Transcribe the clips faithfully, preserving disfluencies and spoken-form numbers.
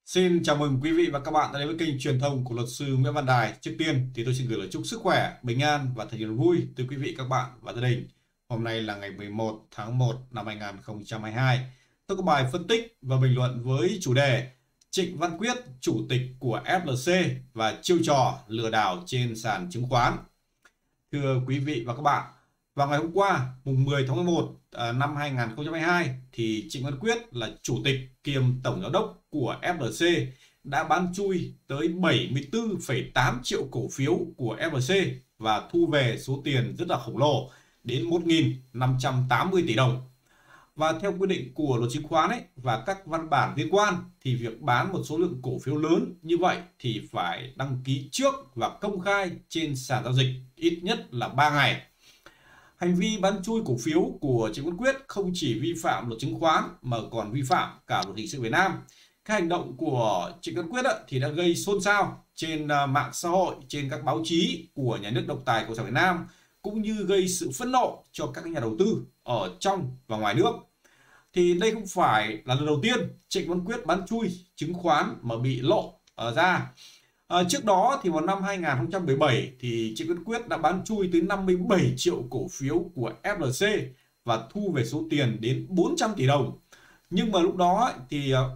Xin chào mừng quý vị và các bạn đã đến với kênh truyền thông của luật sư Nguyễn Văn Đài. Trước tiên thì tôi xin gửi lời chúc sức khỏe, bình an và thật nhiều vui tới quý vị, các bạn và gia đình. Hôm nay là ngày mười một tháng một năm hai nghìn không trăm hai mươi hai. Tôi có bài phân tích và bình luận với chủ đề Trịnh Văn Quyết, chủ tịch của ép lờ xê và chiêu trò lừa đảo trên sàn chứng khoán. Thưa quý vị và các bạn, vào ngày hôm qua, mùng mười tháng mười một năm hai nghìn không trăm hai mươi hai, thì Trịnh Văn Quyết là chủ tịch kiêm tổng giám đốc của ép lờ xê đã bán chui tới bảy mươi tư phẩy tám triệu cổ phiếu của ép lờ xê và thu về số tiền rất là khổng lồ đến một nghìn năm trăm tám mươi tỷ đồng. Và theo quy định của luật chứng khoán ấy và các văn bản liên quan, thì việc bán một số lượng cổ phiếu lớn như vậy thì phải đăng ký trước và công khai trên sàn giao dịch ít nhất là ba ngày. Hành vi bán chui cổ phiếu của Trịnh Văn Quyết không chỉ vi phạm luật chứng khoán mà còn vi phạm cả luật hình sự Việt Nam. Các hành động của Trịnh Văn Quyết thì đã gây xôn xao trên mạng xã hội, trên các báo chí của nhà nước độc tài Cộng sản Việt Nam, cũng như gây sự phẫn nộ cho các nhà đầu tư ở trong và ngoài nước. Thì đây không phải là lần đầu tiên Trịnh Văn Quyết bán chui chứng khoán mà bị lộ ra. À, trước đó thì vào năm hai nghìn không trăm mười bảy thì Trịnh Văn Quyết đã bán chui tới năm mươi bảy triệu cổ phiếu của ép lờ xê và thu về số tiền đến bốn trăm tỷ đồng. Nhưng mà lúc đó thì uh,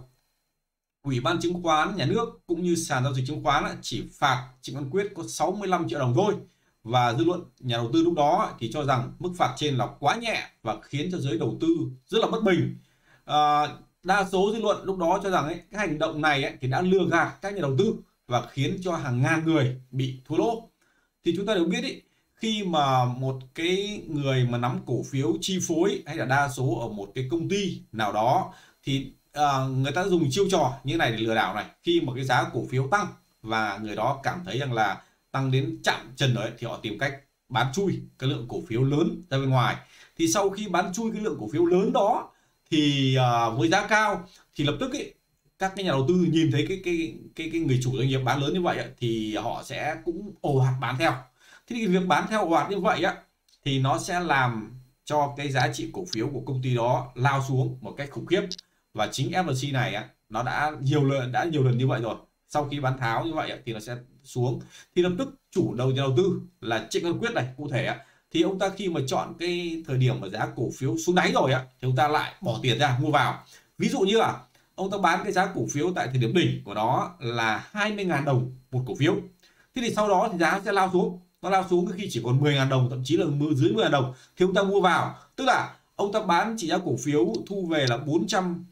Ủy ban chứng khoán nhà nước cũng như sàn giao dịch chứng khoán chỉ phạt Trịnh Văn Quyết có sáu mươi lăm triệu đồng thôi. Và dư luận nhà đầu tư lúc đó thì cho rằng mức phạt trên là quá nhẹ và khiến cho giới đầu tư rất là bất bình. À, đa số dư luận lúc đó cho rằng ấy, cái hành động này ấy, thì đã lừa gạt các nhà đầu tư và khiến cho hàng ngàn người bị thua lỗ. Thì chúng ta đều biết ý, khi mà một cái người mà nắm cổ phiếu chi phối hay là đa số ở một cái công ty nào đó thì à, người ta dùng chiêu trò như này để lừa đảo này. Khi mà cái giá cổ phiếu tăng và người đó cảm thấy rằng là tăng đến chạm trần đấy thì họ tìm cách bán chui cái lượng cổ phiếu lớn ra bên ngoài. Thì sau khi bán chui cái lượng cổ phiếu lớn đó thì à, với giá cao thì lập tức ý, các cái nhà đầu tư nhìn thấy cái cái cái cái người chủ doanh nghiệp bán lớn như vậy thì họ sẽ cũng ồ ạt bán theo. Thế thì việc bán theo ồ ạt như vậy á thì nó sẽ làm cho cái giá trị cổ phiếu của công ty đó lao xuống một cách khủng khiếp. Và chính ép lờ xê này á, nó đã nhiều lần đã nhiều lần như vậy rồi. Sau khi bán tháo như vậy thì nó sẽ xuống. Thì lập tức chủ đầu nhà đầu tư là Trịnh Văn Quyết này cụ thể á, thì ông ta khi mà chọn cái thời điểm mà giá cổ phiếu xuống đáy rồi á thì ông ta lại bỏ tiền ra mua vào. Ví dụ như là ông ta bán cái giá cổ phiếu tại thời điểm đỉnh của nó là hai mươi nghìn đồng một cổ phiếu. Thế thì sau đó thì giá sẽ lao xuống. Nó lao xuống khi chỉ còn mười nghìn đồng, thậm chí là dưới mười nghìn đồng thì ông ta mua vào. Tức là ông ta bán chỉ giá cổ phiếu thu về là bốn trăm,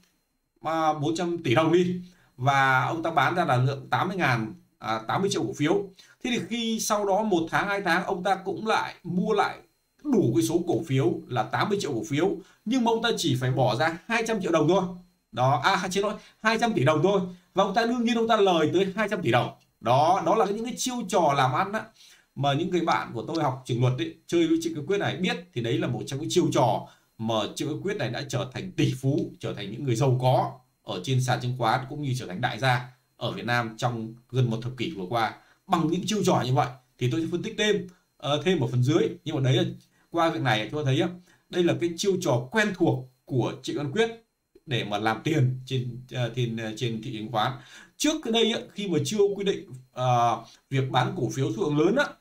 bốn trăm tỷ đồng đi. Và ông ta bán ra là lượng tám mươi nghìn, à, tám mươi triệu cổ phiếu. Thế thì khi sau đó một tháng, hai tháng ông ta cũng lại mua lại đủ cái số cổ phiếu là tám mươi triệu cổ phiếu. Nhưng mà ông ta chỉ phải bỏ ra hai trăm triệu đồng thôi. Đó, à xin lỗi, hai trăm tỷ đồng thôi. Và ông ta đương nhiên ông ta lời tới hai trăm tỷ đồng. Đó, đó là những cái chiêu trò làm ăn đó, mà những người bạn của tôi học trường luật ấy, chơi với Trịnh Văn Quyết này biết. Thì đấy là một trong những chiêu trò mà Trịnh Văn Quyết này đã trở thành tỷ phú, trở thành những người giàu có ở trên sàn chứng khoán, cũng như trở thành đại gia ở Việt Nam trong gần một thập kỷ vừa qua bằng những chiêu trò như vậy. Thì tôi sẽ phân tích thêm uh, thêm ở phần dưới. Nhưng mà đấy là qua việc này tôi thấy đây là cái chiêu trò quen thuộc của Trịnh Văn Quyết để mà làm tiền trên trên trên thị trường chứng khoán. Trước cái đây khi mà chưa quy định uh, việc bán cổ phiếu số lượng lớn á,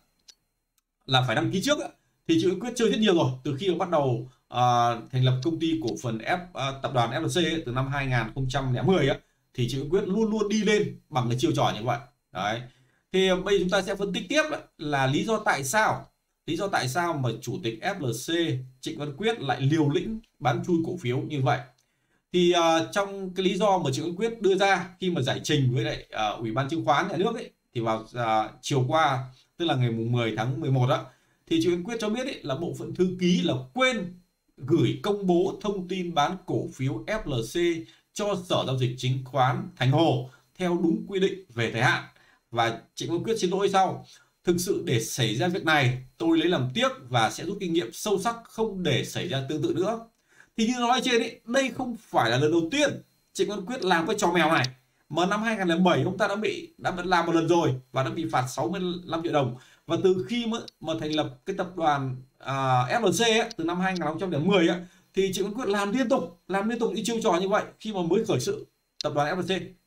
là phải đăng ký trước á, thì Trịnh Văn Quyết chơi rất nhiều rồi. Từ khi mà bắt đầu uh, thành lập công ty cổ phần F uh, tập đoàn ép lờ xê ấy, từ năm hai nghìn không trăm lẻ mười á, thì Trịnh Văn Quyết luôn luôn đi lên bằng cái chiêu trò như vậy. Đấy. Thì bây giờ chúng ta sẽ phân tích tiếp là lý do tại sao lý do tại sao mà chủ tịch ép lờ xê Trịnh Văn Quyết lại liều lĩnh bán chui cổ phiếu như vậy. Thì uh, trong cái lý do mà Trịnh Văn Quyết đưa ra khi mà giải trình với lại uh, Ủy ban chứng khoán nhà nước ấy, thì vào uh, chiều qua, tức là ngày mười tháng mười một đó, thì Trịnh Văn Quyết cho biết ấy, là bộ phận thư ký là quên gửi công bố thông tin bán cổ phiếu ép lờ xê cho Sở Giao dịch Chứng khoán Thành Hồ theo đúng quy định về thời hạn. Và Trịnh Văn Quyết xin lỗi sau. Thực sự để xảy ra việc này, tôi lấy làm tiếc và sẽ rút kinh nghiệm sâu sắc không để xảy ra tương tự nữa. Thì như nói trên ấy, đây không phải là lần đầu tiên Trịnh Văn Quyết làm cái trò mèo này. Mà năm hai nghìn không trăm lẻ bảy ông ta đã bị đã làm một lần rồi và đã bị phạt sáu mươi lăm triệu đồng. Và từ khi mà, mà thành lập cái tập đoàn à, ép lờ xê ấy, từ năm hai nghìn không trăm lẻ mười ấy, thì Trịnh Văn Quyết làm liên tục làm liên tục những chiêu trò như vậy khi mà mới khởi sự tập đoàn ép lờ xê.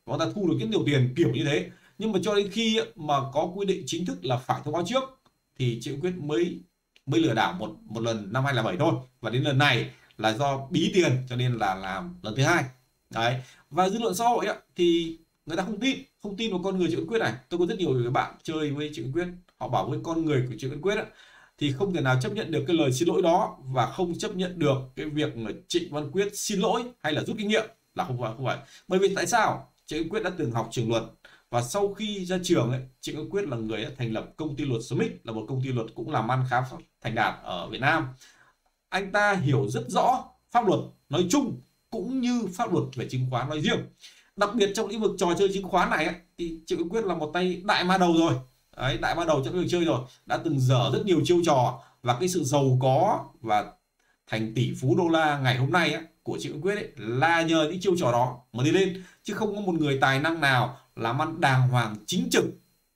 và người ta thu được rất nhiều tiền kiểu như thế. Nhưng mà cho đến khi mà có quy định chính thức là phải thông báo trước thì Trịnh Văn Quyết mới mới lừa đảo một một lần năm hai không không bảy thôi, và đến lần này là do bí tiền cho nên là làm lần thứ hai. Đấy, và dư luận xã hội ấy, thì người ta không tin không tin vào con người Trịnh Văn Quyết này. Tôi có rất nhiều người bạn chơi với Trịnh Văn Quyết, họ bảo với con người của Trịnh Văn Quyết ấy, thì không thể nào chấp nhận được cái lời xin lỗi đó, và không chấp nhận được cái việc mà Trịnh Văn Quyết xin lỗi hay là rút kinh nghiệm, là không phải không phải bởi vì tại sao? Trịnh Văn Quyết đã từng học trường luật, và sau khi ra trường ấy, Trịnh Văn Quyết là người đã thành lập công ty luật Smith, là một công ty luật cũng làm ăn khá thành đạt ở Việt Nam. Anh ta hiểu rất rõ pháp luật nói chung cũng như pháp luật về chứng khoán nói riêng. Đặc biệt trong lĩnh vực trò chơi chứng khoán này ấy, thì Trịnh Văn Quyết là một tay đại ma đầu rồi. Đấy, đại ma đầu trong lĩnh vực chơi rồi, đã từng dở rất nhiều chiêu trò, và cái sự giàu có và thành tỷ phú đô la ngày hôm nay ấy, của Trịnh Văn Quyết ấy, là nhờ những chiêu trò đó mà đi lên, chứ không có một người tài năng nào làm ăn đàng hoàng chính trực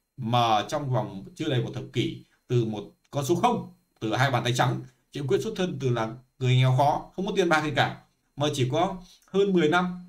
mà trong vòng chưa đầy một thập kỷ, từ một con số không, từ hai bàn tay trắng. Trịnh Văn Quyết xuất thân từ là người nghèo khó, không có tiền bạc gì cả, mà chỉ có hơn mười năm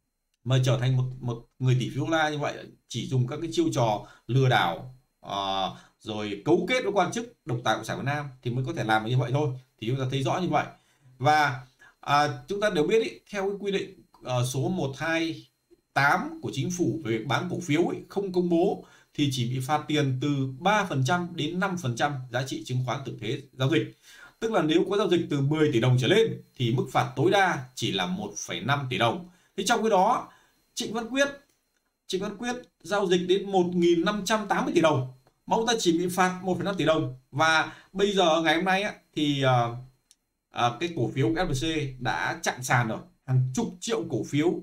mà trở thành một một người tỷ phú đô la như vậy, chỉ dùng các cái chiêu trò lừa đảo, uh, rồi cấu kết với quan chức độc tài cộng sản Việt Nam thì mới có thể làm như vậy thôi. Thì chúng ta thấy rõ như vậy. Và à, chúng ta đều biết ý, theo cái quy định uh, số một hai tám của chính phủ về việc bán cổ phiếu ý, không công bố thì chỉ bị phạt tiền từ ba phần trăm đến năm phần trăm giá trị chứng khoán thực tế giao dịch. Tức là nếu có giao dịch từ mười tỷ đồng trở lên thì mức phạt tối đa chỉ là một phẩy năm tỷ đồng. Thì trong cái đó Trịnh Văn Quyết Trịnh Văn Quyết giao dịch đến một nghìn năm trăm tám mươi tỷ đồng mà ông ta chỉ bị phạt một phẩy năm tỷ đồng. Và bây giờ ngày hôm nay á, thì uh, uh, cái cổ phiếu ép lờ xê đã chặn sàn rồi, hàng chục triệu cổ phiếu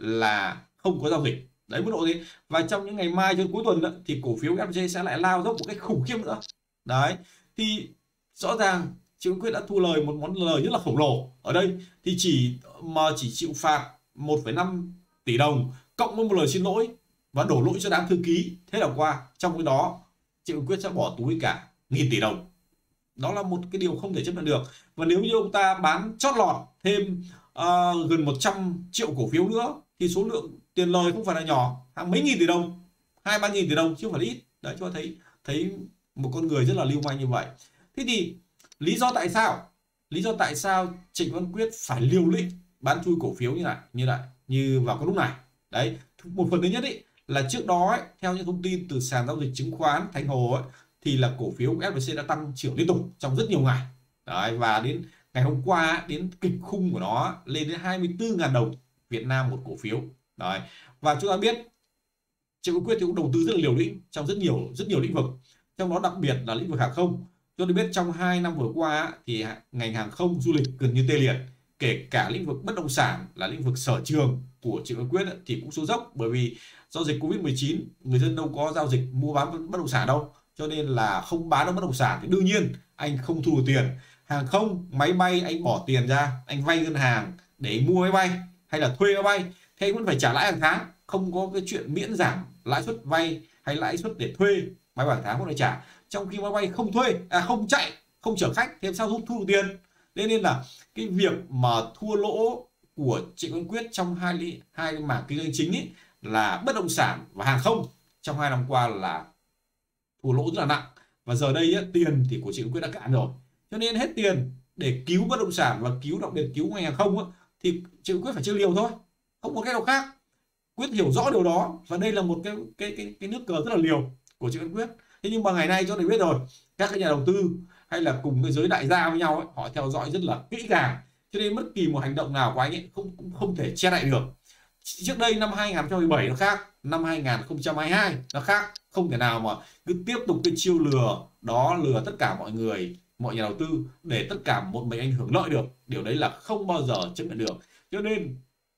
là không có giao dịch. Đấy mức độ gì. Và trong những ngày mai cho cuối tuần đó, thì cổ phiếu ép lờ xê sẽ lại lao dốc một cách khủng khiếp nữa. Đấy, thì rõ ràng Trịnh Văn Quyết đã thu lời một món lời rất là khổng lồ ở đây, thì chỉ mà chỉ chịu phạt một phẩy năm tỷ đồng cộng với một lời xin lỗi và đổ lỗi cho đám thư ký, thế là qua. Trong cái đó Trịnh Văn Quyết sẽ bỏ túi cả nghìn tỷ đồng. Đó là một cái điều không thể chấp nhận được. Và nếu như ông ta bán chót lọt thêm uh, gần một trăm triệu cổ phiếu nữa thì số lượng tiền lời không phải là nhỏ, hàng mấy nghìn tỷ đồng, hai ba nghìn tỷ đồng chứ không phải là ít. Đấy, cho thấy thấy một con người rất là lưu manh như vậy. Thế thì lý do tại sao lý do tại sao Trịnh Văn Quyết phải liều lĩnh bán chui cổ phiếu như này như này như vào cái lúc này? Đấy, một phần thứ nhất ấy là trước đó ấy, theo những thông tin từ sàn giao dịch chứng khoán Thanh Hồ ấy, thì là cổ phiếu của ép lờ xê đã tăng trưởng liên tục trong rất nhiều ngày. Đấy, và đến ngày hôm qua đến kịch khung của nó lên đến hai mươi tư nghìn đồng Việt Nam một cổ phiếu. Đấy, và chúng ta biết Trịnh Văn Quyết thì cũng đầu tư rất là liều lĩnh trong rất nhiều rất nhiều lĩnh vực, trong đó đặc biệt là lĩnh vực hàng không. Chúng ta biết trong hai năm vừa qua thì ngành hàng không du lịch gần như tê liệt, kể cả lĩnh vực bất động sản là lĩnh vực sở trường của Trịnh Văn Quyết thì cũng xuống dốc, bởi vì do dịch Covid mười chín người dân đâu có giao dịch mua bán bất động sản đâu, cho nên là không bán được bất động sản thì đương nhiên anh không thu được tiền. Hàng không, máy bay anh bỏ tiền ra, anh vay ngân hàng để mua máy bay hay là thuê máy bay thì anh vẫn phải trả lãi hàng tháng, không có cái chuyện miễn giảm lãi suất vay hay lãi suất để thuê máy bay hàng tháng cũng phải trả. Trong khi máy bay không thuê, à không chạy, không chở khách thì làm sao thu được tiền? Thế nên là cái việc mà thua lỗ của Trịnh Văn Quyết trong hai hai mảng kinh doanh chính ấy là bất động sản và hàng không trong hai năm qua là thua lỗ rất là nặng. Và giờ đây ấy, tiền thì của Trịnh Văn Quyết đã cạn rồi, cho nên hết tiền để cứu bất động sản và cứu đặc biệt cứu ngành hàng không ấy, thì Trịnh Văn Quyết phải chơi liều thôi, không có cách nào khác. Quyết hiểu rõ điều đó, và đây là một cái cái cái, cái nước cờ rất là liều của Trịnh Văn Quyết. Thế nhưng mà ngày nay cho thầy biết rồi, các cái nhà đầu tư hay là cùng cái giới đại gia với nhau ấy, họ theo dõi rất là kỹ càng, cho nên bất kỳ một hành động nào của anh ấy không cũng không thể che đậy được. Trước đây năm hai không một bảy nó khác, năm hai không hai hai nó khác, không thể nào mà cứ tiếp tục cái chiêu lừa đó, lừa tất cả mọi người, mọi nhà đầu tư để tất cả một mình anh hưởng lợi được. Điều đấy là không bao giờ chấp nhận được. Cho nên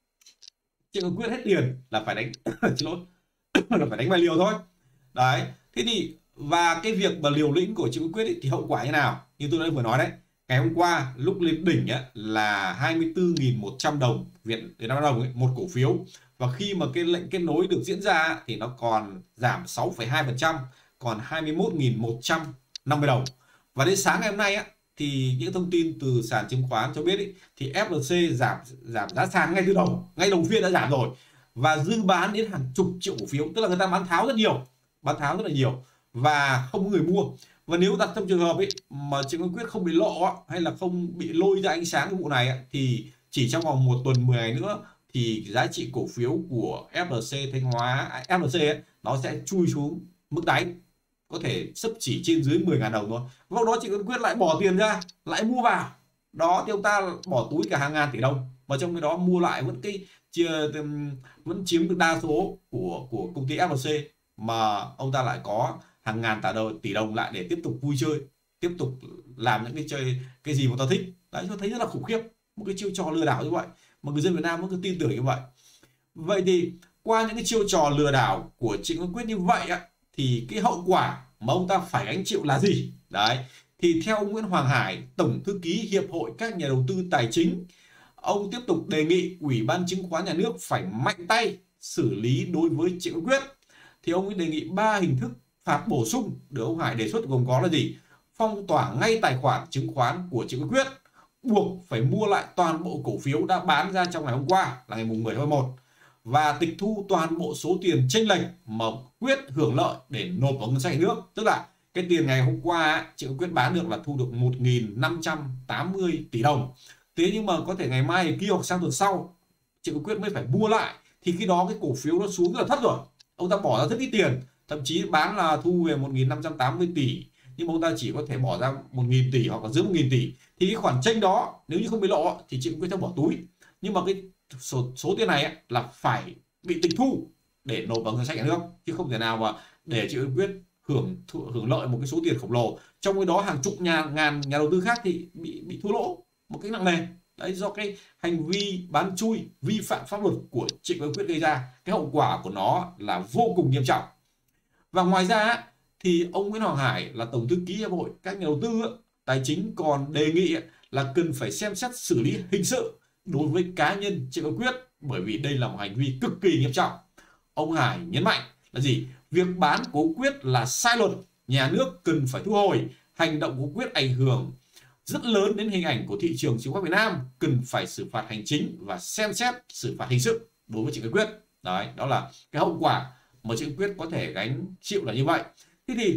Trịnh Văn Quyết hết tiền là phải đánh xin lỗi là phải đánh bài liều thôi. Đấy, thế thì và cái việc mà liều lĩnh của Trịnh Văn Quyết ấy, thì hậu quả như nào? Như tôi đã vừa nói đấy, ngày hôm qua lúc lên đỉnh ấy, là hai mươi tư nghìn một trăm đồng Việt Nam đồng ấy, một cổ phiếu, và khi mà cái lệnh kết nối được diễn ra thì nó còn giảm sáu phẩy hai phần trăm, còn hai mươi mốt nghìn một trăm năm mươi đồng. Và đến sáng ngày hôm nay á, thì những thông tin từ sàn chứng khoán cho biết ý, thì ép lờ xê giảm giảm giá sàn ngay từ đầu, ngay đầu phiên đã giảm rồi. và dư bán đến hàng chục triệu cổ phiếu, tức là người ta bán tháo rất nhiều, bán tháo rất là nhiều và không có người mua. Và nếu đặt trong trường hợp ấy mà Trịnh Văn Quyết không bị lộ hay là không bị lôi ra ánh sáng cái vụ này ấy, thì chỉ trong vòng một tuần mười ngày nữa thì giá trị cổ phiếu của ép lờ xê Thanh Hóa, ép lờ xê ấy, nó sẽ chui xuống mức đáy, có thể xấp chỉ trên dưới mười nghìn đồng thôi. Lúc đó Trịnh Văn Quyết lại bỏ tiền ra, lại mua vào. Đó thì ông ta bỏ túi cả hàng ngàn tỷ đồng, và trong cái đó mua lại vẫn cái chia vẫn chiếm được đa số của của công ty ép lờ xê, mà ông ta lại có hàng ngàn tỷ đồng tỷ đồng lại để tiếp tục vui chơi, tiếp tục làm những cái chơi cái gì mà ta thích. Đấy, tôi thấy rất là khủng khiếp, một cái chiêu trò lừa đảo như vậy mà người dân Việt Nam vẫn cứ tin tưởng như vậy. Vậy thì qua những cái chiêu trò lừa đảo của Trịnh Văn Quyết như vậy á, thì cái hậu quả mà ông ta phải gánh chịu là gì? Đấy, thì theo ông Nguyễn Hoàng Hải, Tổng thư ký Hiệp hội các nhà đầu tư tài chính, ông tiếp tục đề nghị Ủy ban Chứng khoán Nhà nước phải mạnh tay xử lý đối với Trịnh Văn Quyết. Thì ông ấy đề nghị ba hình thức phạt bổ sung được ông Hải đề xuất, gồm có là gì? Phong tỏa ngay tài khoản chứng khoán của Trịnh Văn Quyết, buộc phải mua lại toàn bộ cổ phiếu đã bán ra trong ngày hôm qua là ngày mười tháng mười một, và tịch thu toàn bộ số tiền chênh lệch mà Quyết hưởng lợi để nộp vào ngân sách nhà nước. Tức là cái tiền ngày hôm qua Trịnh Văn Quyết bán được là thu được một nghìn năm trăm tám mươi tỷ đồng. Thế nhưng mà có thể ngày mai kia hoặc sang tuần sau Trịnh Văn Quyết mới phải mua lại, thì khi đó cái cổ phiếu nó xuống rất là thấp rồi, ông ta bỏ ra rất ít tiền, thậm chí bán là thu về một nghìn năm trăm tám mươi tỷ, nhưng mà ông ta chỉ có thể bỏ ra một nghìn tỷ hoặc là dưới một nghìn tỷ. Thì cái khoản chênh đó nếu như không bị lộ thì Trịnh Văn Quyết sẽ bỏ túi, nhưng mà cái số, số tiền này ấy, là phải bị tịch thu để nộp vào ngân sách nhà nước, chứ không thể nào mà để Trịnh Văn Quyết hưởng hưởng lợi một cái số tiền khổng lồ, trong cái đó hàng chục nhà ngàn nhà đầu tư khác thì bị bị thua lỗ một cách nặng nề. Đấy, do cái hành vi bán chui vi phạm pháp luật của Trịnh Văn Quyết gây ra, cái hậu quả của nó là vô cùng nghiêm trọng. Và ngoài ra thì ông Nguyễn Hoàng Hải là Tổng thư ký Hiệp hội các nhà đầu tư tài chính còn đề nghị là cần phải xem xét xử lý hình sự đối với cá nhân Trịnh Văn Quyết, bởi vì đây là một hành vi cực kỳ nghiêm trọng. Ông Hải nhấn mạnh là gì? Việc bán của Quyết là sai luật, nhà nước cần phải thu hồi. Hành động của Quyết ảnh hưởng rất lớn đến hình ảnh của thị trường chứng khoán Việt Nam, cần phải xử phạt hành chính và xem xét xử phạt hình sự đối với Trịnh Văn Quyết. Đấy, đó là cái hậu quả mà Trịnh Văn Quyết có thể gánh chịu là như vậy. Thế thì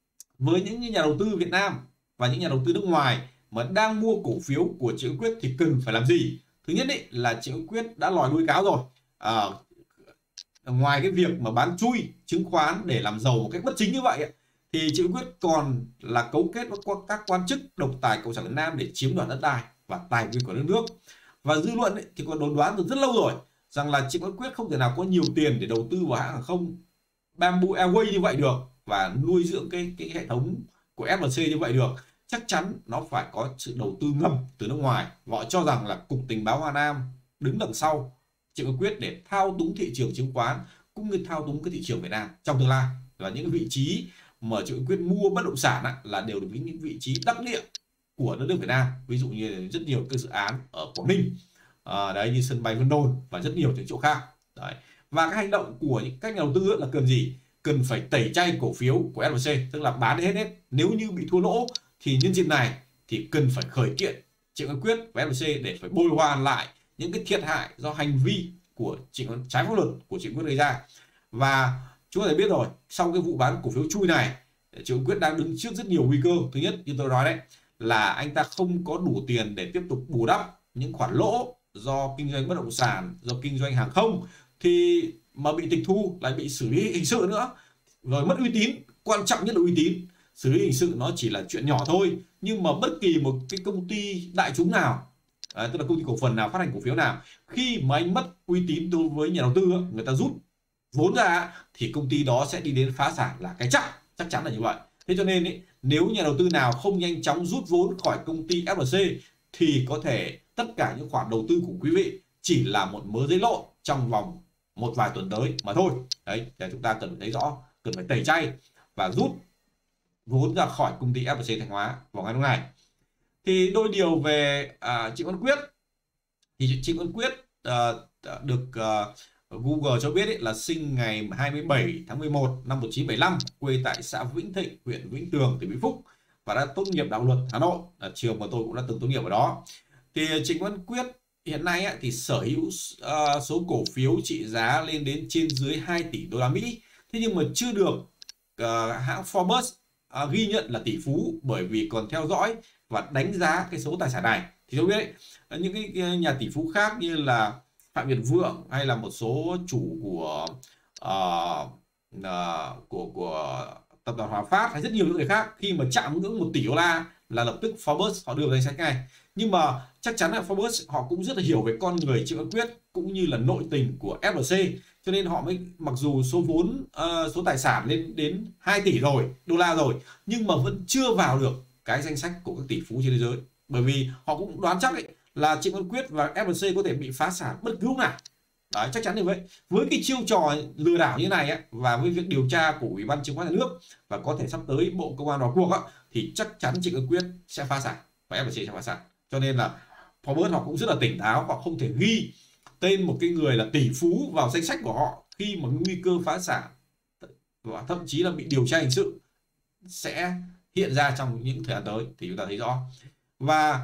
với những nhà đầu tư Việt Nam và những nhà đầu tư nước ngoài mà đang mua cổ phiếu của Trịnh Văn Quyết thì cần phải làm gì? Thứ nhất ấy, là Trịnh Văn Quyết đã lòi đuôi cáo rồi. À, ngoài cái việc mà bán chui chứng khoán để làm giàu một cách bất chính như vậy ấy, thì Trịnh Văn Quyết còn là cấu kết với các quan chức độc tài Cộng sản Việt Nam để chiếm đoạt đất đai và tài nguyên của đất nước. Và dư luận ấy, thì còn đồn đoán từ rất lâu rồi rằng là Trịnh Văn Quyết không thể nào có nhiều tiền để đầu tư vào hãng hàng không Bamboo Airways như vậy được và nuôi dưỡng cái, cái hệ thống của ép lờ xê như vậy được. Chắc chắn nó phải có sự đầu tư ngầm từ nước ngoài. Họ cho rằng là Cục Tình báo Hoa Nam đứng đằng sau Trịnh Văn Quyết để thao túng thị trường chứng khoán cũng như thao túng cái thị trường Việt Nam trong tương lai. Và những vị trí mà Trịnh Văn Quyết mua bất động sản á, là đều được những vị trí đắc địa của đất nước Việt Nam, ví dụ như rất nhiều các dự án ở Quảng Ninh, à, đấy, như sân bay Vân Đồn và rất nhiều những chỗ khác. Đấy. Và cái hành động của những các nhà đầu tư là cần gì? Cần phải tẩy chay cổ phiếu của ép lờ xê, tức là bán hết hết. Nếu như bị thua lỗ thì nhân dịp này thì cần phải khởi kiện Trịnh Văn Quyết và ép lờ xê để phải bồi hoàn lại những cái thiệt hại do hành vi của Trịnh trái pháp luật của Trịnh Văn Quyết gây ra. Và chúng ta biết rồi, sau cái vụ bán cổ phiếu chui này, Trịnh Văn Quyết đang đứng trước rất nhiều nguy cơ. Thứ nhất, như tôi nói đấy, là anh ta không có đủ tiền để tiếp tục bù đắp những khoản lỗ do kinh doanh bất động sản, do kinh doanh hàng không, thì mà bị tịch thu lại bị xử lý hình sự nữa, rồi mất uy tín. Quan trọng nhất là uy tín. Xử lý hình sự nó chỉ là chuyện nhỏ thôi, nhưng mà bất kỳ một cái công ty đại chúng nào, à, tức là công ty cổ phần nào phát hành cổ phiếu nào, khi mà anh mất uy tín đối với nhà đầu tư, người ta rút vốn ra thì công ty đó sẽ đi đến phá sản là cái chắc, chắc chắn là như vậy. Thế cho nên ý, nếu nhà đầu tư nào không nhanh chóng rút vốn khỏi công ty ép lờ xê thì có thể tất cả những khoản đầu tư của quý vị chỉ là một mớ giấy lộn trong vòng một vài tuần tới mà thôi. Đấy, để chúng ta cần phải thấy rõ, cần phải tẩy chay và rút vốn ra khỏi công ty ép lờ xê Thanh Hóa vào ngày hôm nay. Thì đôi điều về à, Trịnh Văn Quyết, thì Trịnh Văn Quyết à, được à, Google cho biết ấy, là sinh ngày hai mươi bảy tháng mười một năm một nghìn chín trăm bảy mươi lăm, quê tại xã Vĩnh Thịnh, huyện Vĩnh Tường, tỉnh Vĩnh Phúc, và đã tốt nghiệp Đại học Luật Hà Nội, là trường mà tôi cũng đã từng tốt nghiệp ở đó. Thì Trịnh Văn Quyết hiện nay á, thì sở hữu uh, số cổ phiếu trị giá lên đến trên dưới hai tỷ đô la Mỹ. Thế nhưng mà chưa được uh, hãng Forbes uh, ghi nhận là tỷ phú, bởi vì còn theo dõi và đánh giá cái số tài sản này. Thì tôi biết đấy, những cái nhà tỷ phú khác như là Phạm Nhật Vượng hay là một số chủ của uh, uh, của của tập đoàn Hòa Phát hay rất nhiều những người khác, khi mà chạm ngưỡng một tỷ đô la là lập tức Forbes họ đưa vào danh sách ngay. Nhưng mà chắc chắn là Forbes họ cũng rất là hiểu về con người Trịnh Văn Quyết cũng như là nội tình của ép lờ xê, cho nên họ mới, mặc dù số vốn uh, số tài sản lên đến hai tỷ rồi đô la rồi, nhưng mà vẫn chưa vào được cái danh sách của các tỷ phú trên thế giới, bởi vì họ cũng đoán chắc ấy, là Trịnh Văn Quyết và ép lờ xê có thể bị phá sản bất cứ lúc nào. Đấy, chắc chắn như vậy. Với cái chiêu trò lừa đảo như này ấy, và với việc điều tra của Ủy ban Chứng khoán Nhà nước và có thể sắp tới Bộ Công an vào cuộc ấy, thì chắc chắn Trịnh Văn Quyết sẽ phá sản và ép lờ xê sẽ phá sản. Cho nên là Forbes họ cũng rất là tỉnh táo, họ không thể ghi tên một cái người là tỷ phú vào danh sách của họ khi mà nguy cơ phá sản và thậm chí là bị điều tra hình sự sẽ hiện ra trong những thời gian tới thì chúng ta thấy rõ. Và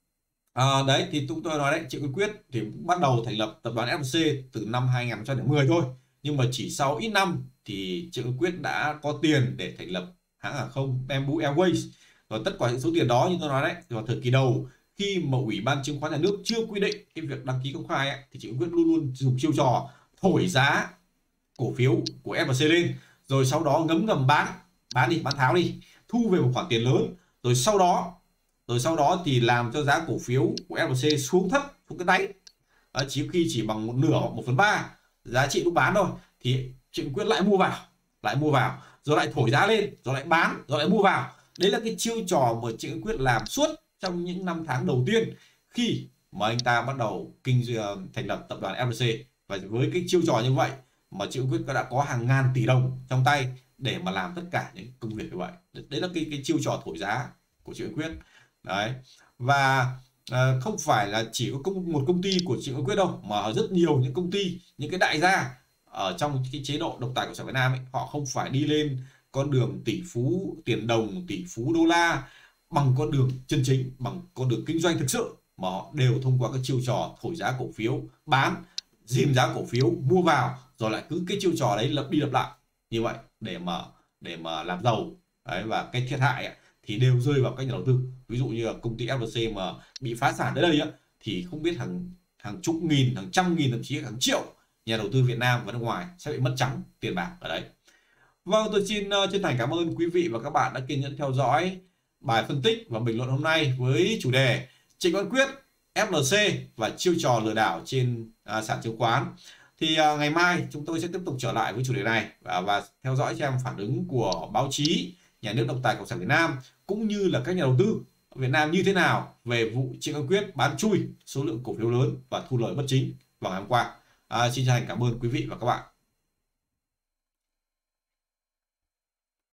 à, đấy thì chúng tôi nói đấy, Trịnh Văn Quyết thì bắt đầu thành lập tập đoàn ép lờ xê từ năm hai nghìn không trăm lẻ mười thôi, nhưng mà chỉ sau ít năm thì Trịnh Văn Quyết đã có tiền để thành lập hãng hàng không Bamboo Airways. Và tất cả những số tiền đó như tôi nói đấy, vào thời kỳ đầu khi mà Ủy ban Chứng khoán Nhà nước chưa quy định cái việc đăng ký công khai ấy, thì Trịnh Văn Quyết luôn luôn dùng chiêu trò thổi giá cổ phiếu của ép lờ xê lên, rồi sau đó ngấm ngầm bán bán đi bán tháo đi, thu về một khoản tiền lớn, rồi sau đó rồi sau đó thì làm cho giá cổ phiếu của ép lờ xê xuống thấp, xuống cái đáy, à, chỉ khi chỉ bằng một nửa hoặc một phần ba giá trị lúc bán thôi, thì Trịnh Văn Quyết lại mua vào lại mua vào rồi lại thổi giá lên, rồi lại bán, rồi lại mua vào. Đấy là cái chiêu trò mà Trịnh Văn Quyết làm suốt trong những năm tháng đầu tiên khi mà anh ta bắt đầu kinh doanh thành lập tập đoàn ép lờ xê. Và với cái chiêu trò như vậy mà Trịnh Văn Quyết đã có hàng ngàn tỷ đồng trong tay để mà làm tất cả những công việc như vậy. Đấy là cái cái chiêu trò thổi giá của Trịnh Văn Quyết. Đấy. Và à, không phải là chỉ có công, một công ty của Trịnh Văn Quyết đâu, mà rất nhiều những công ty, những cái đại gia ở trong cái chế độ độc tài của Cộng sản Việt Nam ấy, họ không phải đi lên con đường tỷ phú tiền đồng, tỷ phú đô la bằng con đường chân chính, bằng con đường kinh doanh thực sự, mà họ đều thông qua các chiêu trò thổi giá cổ phiếu, bán, dìm giá cổ phiếu, mua vào, rồi lại cứ cái chiêu trò đấy lặp đi lặp lại như vậy để mà để mà làm giàu. Đấy, và cái thiệt hại ấy, thì đều rơi vào các nhà đầu tư. Ví dụ như là công ty ép lờ xê mà bị phá sản tới đây ấy, thì không biết hàng hàng chục nghìn, hàng trăm nghìn, thậm chí hàng triệu nhà đầu tư Việt Nam và nước ngoài sẽ bị mất trắng tiền bạc ở đấy. Vâng, tôi xin uh, chân thành cảm ơn quý vị và các bạn đã kiên nhẫn theo dõi bài phân tích và bình luận hôm nay với chủ đề Trịnh Văn Quyết, ép lờ xê và chiêu trò lừa đảo trên uh, sàn chứng khoán. Thì uh, ngày mai chúng tôi sẽ tiếp tục trở lại với chủ đề này và, và theo dõi xem phản ứng của báo chí, nhà nước độc tài Cộng sản Việt Nam cũng như là các nhà đầu tư Việt Nam như thế nào về vụ Trịnh Văn Quyết bán chui số lượng cổ phiếu lớn và thu lợi bất chính vào ngày hôm qua. À, xin chân thành cảm ơn quý vị và các bạn.